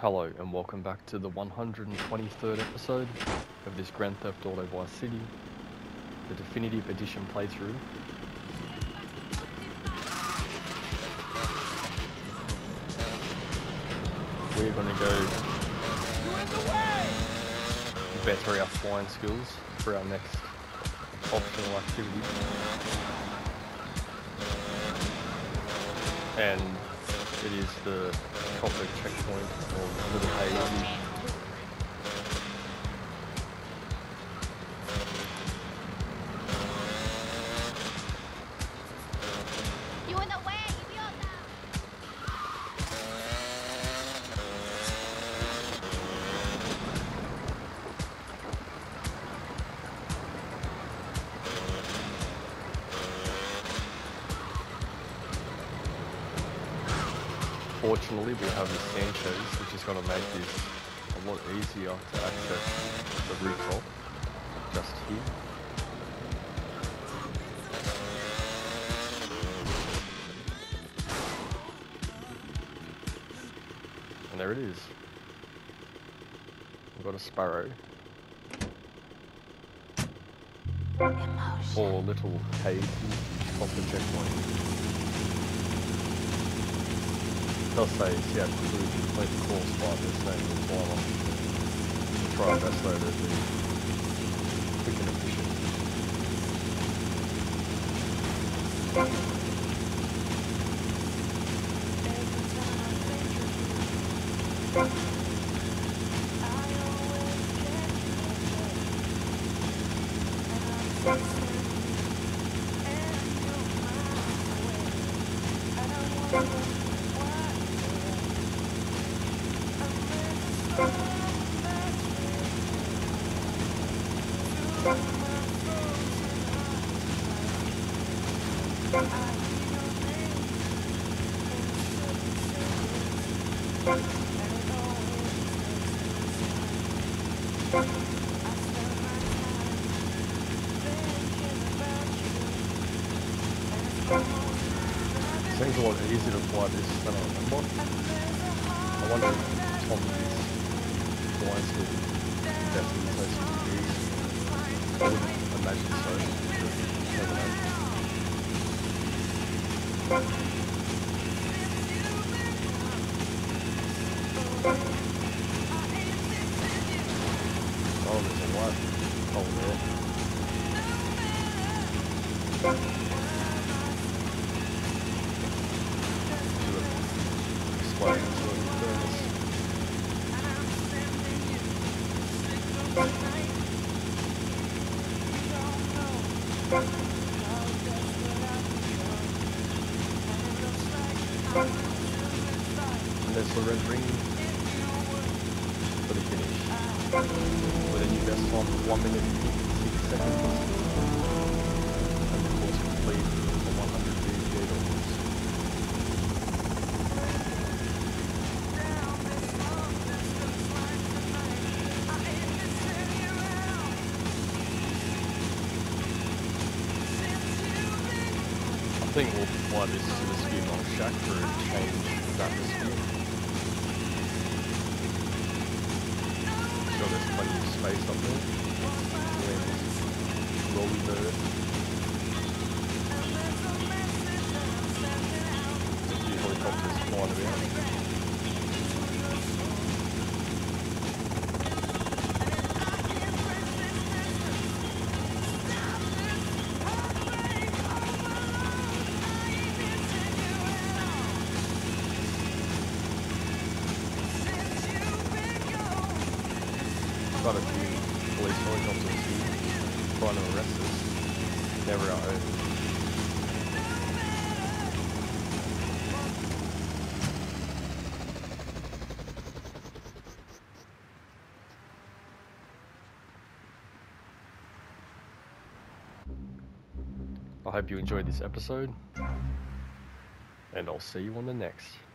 Hello and welcome back to the 123rd episode of this Grand Theft Auto Vice City, the Definitive Edition playthrough. We're going to go better our flying skills for our next optional activity. And it is the copper checkpoint of Little Haiti. Fortunately, we have the Sanchez, which is going to make this a lot easier to access the rooftop just here. And there it is. We've got a Sparrow. For Little Haiti off the checkpoint. They'll say it's yeah, complete the course, but they're saying we'll fly on. We'll try our best though to be quick and efficient. Seems a lot easier to fly this than I remember. I wonder if Tom's flying skill definitely so super I wouldn't imagine so. Never know. Oh, there's a light hole there. And there's the red ring for the finish. With a new best time of 1 minute and 56 seconds. And the course complete for $158. I think we'll fly this to the ski mall shack for a change of atmosphere. Sure there's plenty of space up there. Wind, rolly bird. A few helicopters flying about. Got a few police helicopters here trying to arrest us. Never our own. I hope you enjoyed this episode, and I'll see you on the next.